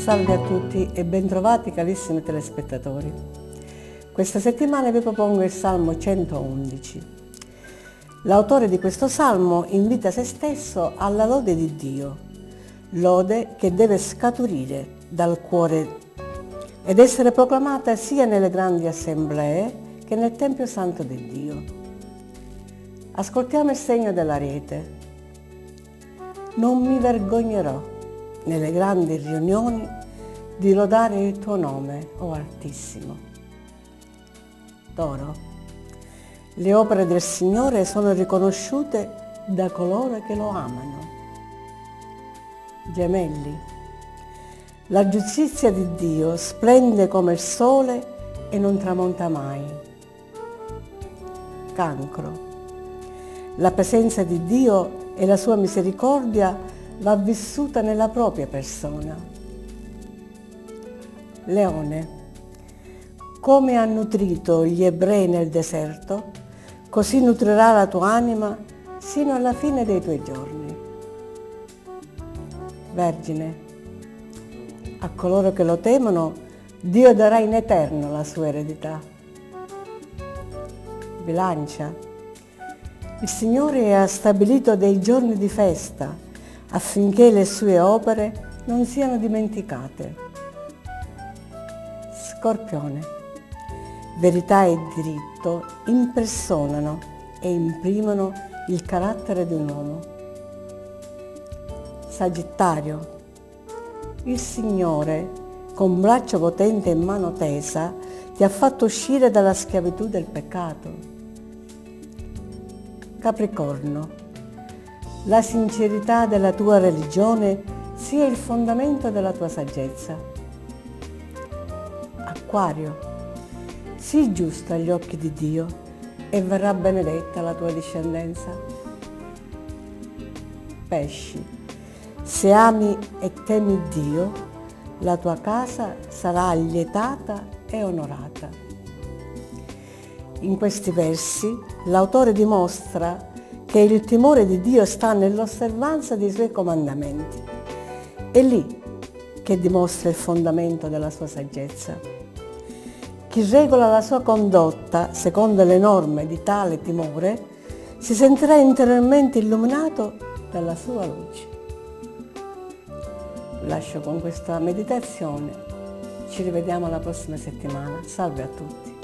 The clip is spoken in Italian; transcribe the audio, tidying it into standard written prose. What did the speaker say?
Salve a tutti e bentrovati carissimi telespettatori. Questa settimana vi propongo il Salmo 111. L'autore di questo Salmo invita se stesso alla lode di Dio, lode che deve scaturire dal cuore ed essere proclamata sia nelle grandi assemblee che nel Tempio Santo di Dio. Ascoltiamo il segno dell'Ariete. Non mi vergognerò nelle grandi riunioni di lodare il tuo nome, o Altissimo. Toro. Le opere del Signore sono riconosciute da coloro che lo amano. Gemelli. La giustizia di Dio splende come il sole e non tramonta mai. Cancro. La presenza di Dio e la sua misericordia va vissuta nella propria persona. Leone. Come ha nutrito gli ebrei nel deserto, così nutrirà la tua anima sino alla fine dei tuoi giorni. Vergine. A coloro che lo temono, Dio darà in eterno la sua eredità. Bilancia. Il Signore ha stabilito dei giorni di festa affinché le sue opere non siano dimenticate. Scorpione. Verità e diritto impersonano e imprimono il carattere di un uomo. Sagittario. Il Signore, con braccio potente e mano tesa, ti ha fatto uscire dalla schiavitù del peccato. Capricorno. La sincerità della tua religione sia il fondamento della tua saggezza. Acquario. Sii giusto agli occhi di Dio e verrà benedetta la tua discendenza. Pesci. Se ami e temi Dio, la tua casa sarà allietata e onorata. In questi versi l'autore dimostra che il timore di Dio sta nell'osservanza dei suoi comandamenti. È lì che dimostra il fondamento della sua saggezza. Chi regola la sua condotta secondo le norme di tale timore si sentirà interiormente illuminato dalla sua luce. Lascio con questa meditazione. Ci rivediamo la prossima settimana. Salve a tutti.